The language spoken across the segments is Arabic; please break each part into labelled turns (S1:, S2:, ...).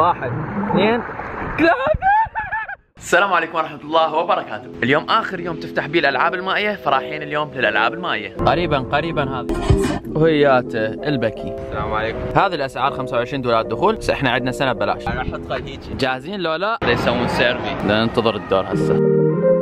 S1: 1 2 3.
S2: السلام عليكم ورحمة الله وبركاته. اليوم آخر يوم تفتح بيه الألعاب المائية، فرايحين اليوم للألعاب المائية. قريبا هذا وهيات البكي.
S1: السلام عليكم.
S2: هذه الأسعار $25 دخول، بس احنا عندنا سنة ببلاش.
S1: انا احط هيجي.
S2: جاهزين لو لا؟ يسوون سيرفي، بدنا ننتظر الدور هسه.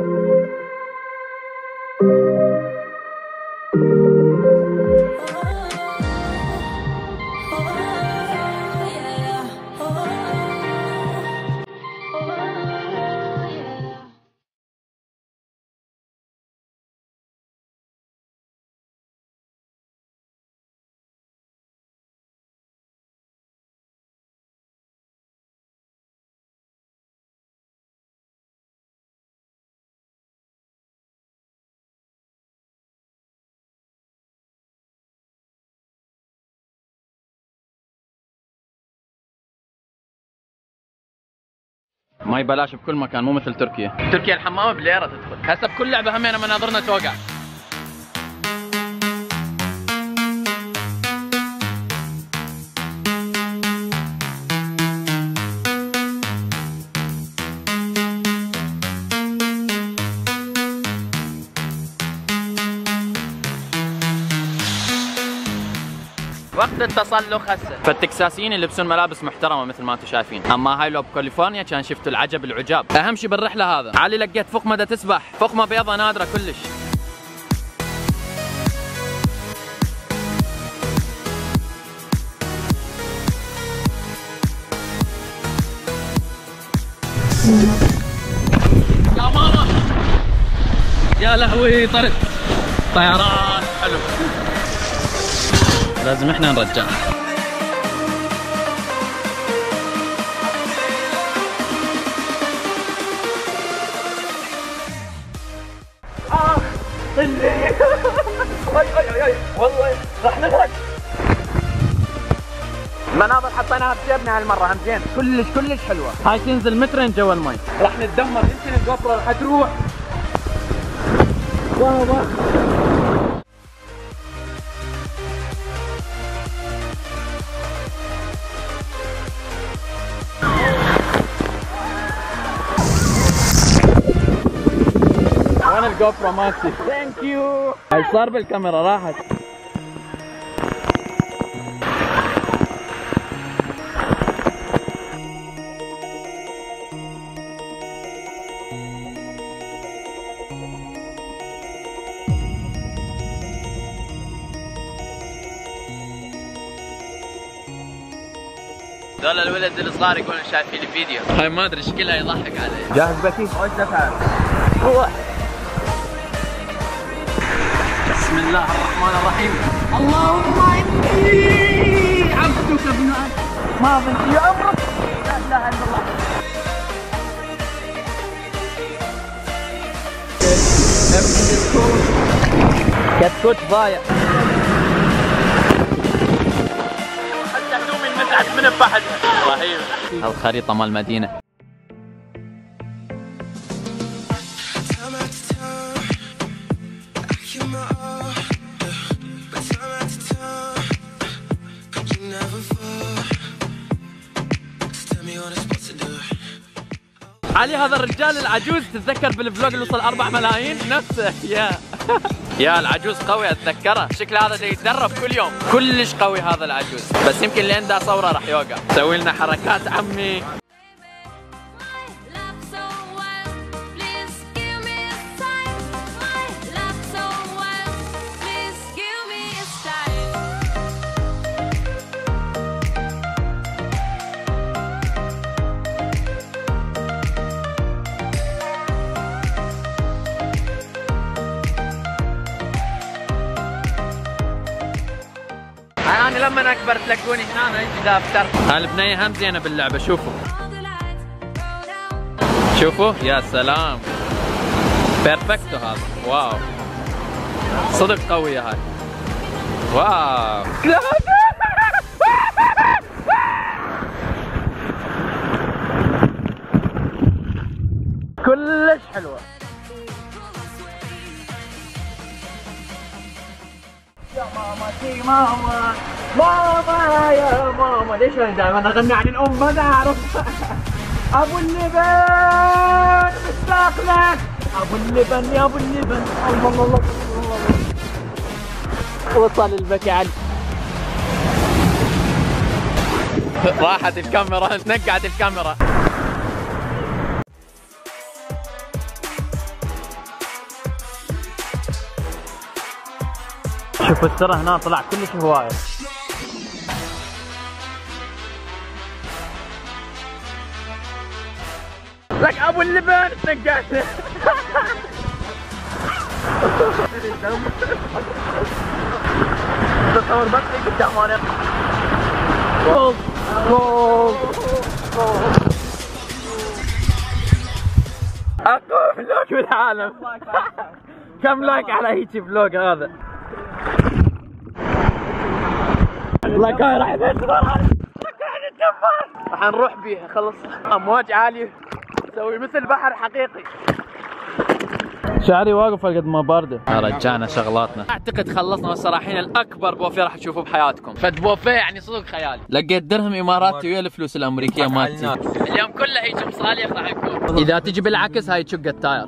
S2: ماي بلاش بكل مكان، مو مثل تركيا. تركيا الحمام بليرة تدخل، هسه بكل لعبة همينة مناظرنا توقع. وقت التسلق هسه، فالتكساسيين يلبسون ملابس محترمه مثل ما انتم شايفين، اما هاي لو بكاليفورنيا كان شفتوا العجب العجاب. اهم شيء بالرحله هذا علي لقيت فقمه دا تسبح، فقمه بيضة نادره كلش. يا ماما يا لهوي طرت طيران حلو، لازم احنا نرجع. والله راح نغرق. المناظر حطيناها بجيبنا هالمره همزين، كلش حلوه. هاي تنزل مترين جوا المي، راح نتدمر، يمكن الجوبرو راح تروح. واو وين الجوبرو مالتي؟ ثانك يو. هاي صار بالكاميرا راحت. دول الولد الصغار يقولون شايفين الفيديو. هاي ما ادري شكلها يضحك علي.
S1: جاهز بكي؟ وش تفعل؟ روح.
S2: بسم الله الرحمن الرحيم.
S1: اللهم اني عبدك ابن ما ظني يا امرك. لا اله الا الله. كتكوت ضايع.
S2: حتى هدومي انمسحت من بحدها. رهيب. الخريطة مال المدينة. علي هذا الرجال العجوز تتذكر بالفلوج اللي وصل 4 ملايين نفسه. يا العجوز قوي اتذكره، شكله هذا دا يتدرب كل يوم، كلش قوي هذا العجوز، بس يمكن لين دا صوره راح يوقع. سوي لنا حركات عمي. انا لما اكبر تلاقوني هنا يجي دافتر. هالبنية هم زينة باللعبة، شوفوا يا سلام، بيرفكتو هذا. واو صدق قوية هاي. واو كلش حلوة. يا ماما ماما
S1: يا ماما ليش انا دائما اغني عن الام ما اعرف. ابو اللبن مشتاق لك ابو اللبن يا ابو اللبن. الله الله الله الله. وصل البكي علي.
S2: راحت الكاميرا، نقعت الكاميرا. شوفوا السر هنا طلع كلش هواية. لك ابو اللبن تنقعت. تصور بس قدام انا. جول جول اقوى فلوج بالعالم. كم لايك على هيجي فلوج هذا؟ لايك هاي راح راح نروح بيها خلص. امواج عالية نسوي مثل بحر حقيقي. شعري واقف قد ما باردة. رجعنا شغلاتنا. اعتقد خلصنا والصراحين الاكبر بوفيه راح تشوفوه بحياتكم. فد بوفيه يعني صدق خيالي. لقيت درهم اماراتي ويا الفلوس الامريكيه مالتي. اليوم كله هيك مصالح راح يكون. اذا تجي بالعكس هاي تشق التاير.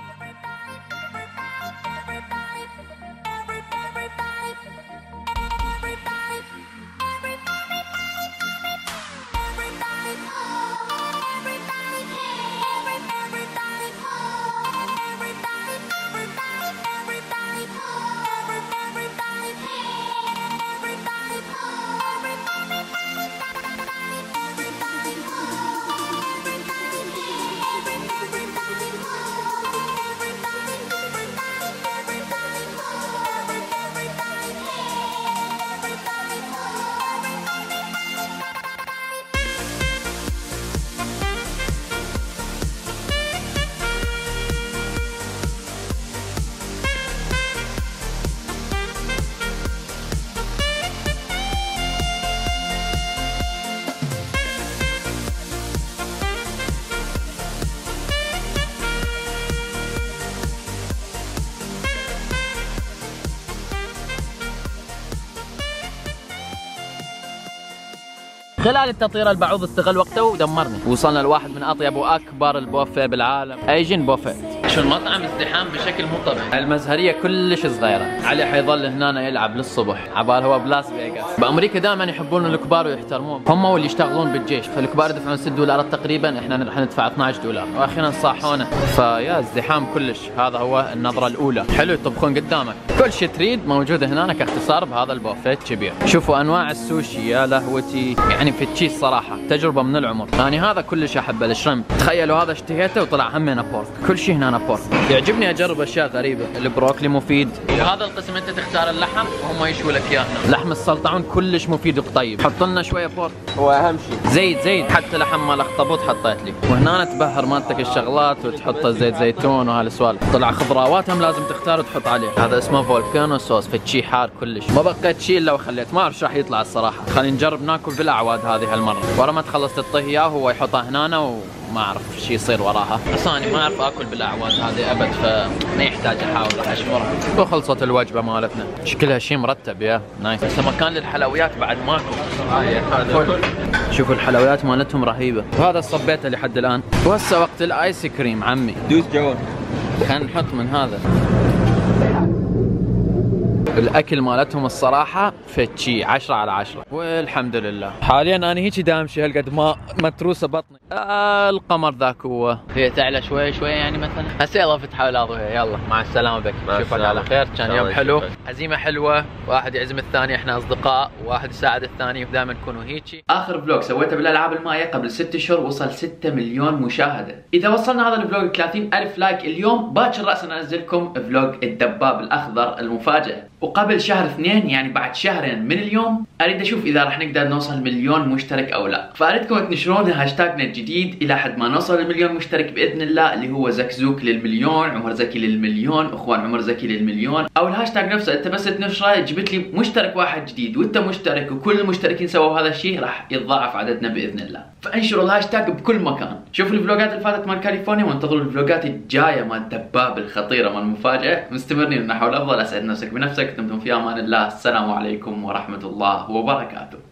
S2: خلال التطوير البعوض استغل وقته ودمرني. وصلنا لواحد من اطيب واكبر البوفيه بالعالم، ايجن بوفيه. شو المطعم ازدحام بشكل مو طبيعي. المزهريه كلش صغيره. علي حيظل هنا يلعب للصبح عبال هو بلاس فيغاس. بامريكا دائما يحبون الكبار ويحترمون، هم واللي يشتغلون بالجيش، فالكبار يدفعون 6 دولارات تقريبا، احنا راح ندفع 12 دولار، واخيرا صاحونا. فيا ازدحام كلش. هذا هو النظره الاولى. حلو يطبخون قدامك، كل شيء تريد موجود هنا كاختصار بهذا البوفيه الكبير. شوفوا انواع السوشي يا لهوتي، يعني في التشيز صراحه تجربه من العمر. يعني هذا كلش احبه الشريمب. تخيلوا هذا اشتهيته وطلع همينه بورك، كل شيء هنا بورك. يعجبني اجرب اشياء غريبه. البروكلي مفيد، وهذا القسم انت تختار اللحم وهم يشووا لك اياه. لحم السلطعون كلش مفيد وطيب. حط لنا شويه بورك،
S1: هو اهم شيء.
S2: زيت حتى لحم مال اخطبوط حطيت لي. وهنا تبهر مالتك الشغلات وتحط زيت زيتون وهالسوالف. طلع خضروات هم لازم تختار وتحط عليه. هذا اسمه فولكانو صوص، فتشي حار كلش. ما بقيت شيء الا وخليت، ما اعرف راح يطلع الصراحه. خلينا نجرب ناكل بالاعواد هذه هالمره. ورا ما تخلص تعطيه اياه هو يحطه هنا وما اعرف شو يصير وراها. بس انا ما اعرف اكل بالاعواد هذه ابد، فما يحتاج احاول اشمرها. وخلصت الوجبه مالتنا. شكلها شيء مرتب يا نايس. بس مكان للحلويات بعد ماكو. شوفوا الحلويات مالتهم رهيبه. وهذا صبيته لحد الان. وهسه وقت الايس كريم عمي.
S1: دوس جون.
S2: خلينا نحط من هذا. الاكل مالتهم الصراحه فتشي 10 على 10 والحمد لله. حاليا انا هيك دامشي هالقد ما متروسه بطني. القمر ذاك هي تعلى شوي شوي يعني مثلا. هسه يلا فتحوا الاضويه. يلا مع السلامه بك. اشوفك على خير. كان يوم حلو، عزيمه حلوه، واحد يعزم الثاني، احنا اصدقاء، واحد يساعد الثاني، ودائما نكونوا هيك. اخر فلوج سويته بالالعاب المائيه قبل 6 شهور وصل 6 مليون مشاهده. اذا وصلنا هذا الفلوج 30,000 لايك اليوم باكر راسا انزلكم فلوج الدباب الاخضر المفاجاه. وقبل شهر 2 يعني بعد شهرين من اليوم اريد اشوف اذا راح نقدر نوصل مليون مشترك او لا. فاريدكم تنشرون هاشتاجنا الجديد الى حد ما نوصل للمليون مشترك باذن الله، اللي هو زكزوك للمليون، عمر زكي للمليون، اخوان عمر زكي للمليون، او الهاشتاج نفسه انت بس تنشره جبت لي مشترك واحد جديد وانت مشترك وكل المشتركين سووا هذا الشيء راح يتضاعف عددنا باذن الله. فانشروا الهاشتاج بكل مكان. شوفوا الفلوجات اللي فاتت مال كاليفورنيا وانتظروا الفلوجات الجايه مال دباب الخطيره مال المفاجاه. مستمرين نحو الافضل. اسعد نفسك بنفسك. دمتم في امان الله. السلام عليكم ورحمه الله وبركاته.